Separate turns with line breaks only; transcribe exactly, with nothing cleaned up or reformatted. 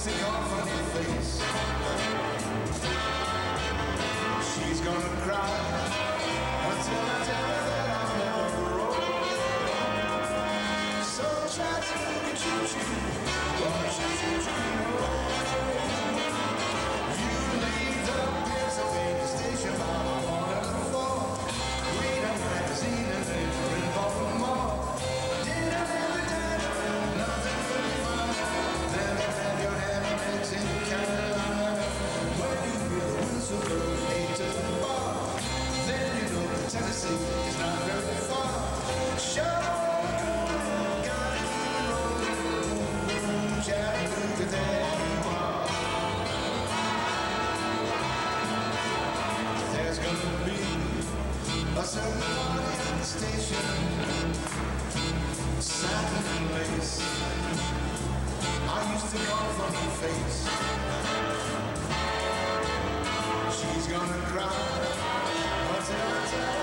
used to call funny face. She's gonna cry until I tell her that I'm never wrong. So Chattanooga Choo Choo, oh choo choo choo, you leave the Pennsylvania station by the one of the four. Read a magazine and then you're in Baltimore. Dinner every day, nothing but fun. Then you have your hammocks in Carolina. When you hear the whistle blow eight to the bar, then you know that Tennessee is not very far. Show got it rolling, Chattanooga, there you are. There's gonna be a certain party at the station, satin and lace. I used to call funny face. She's gonna cry until I tell her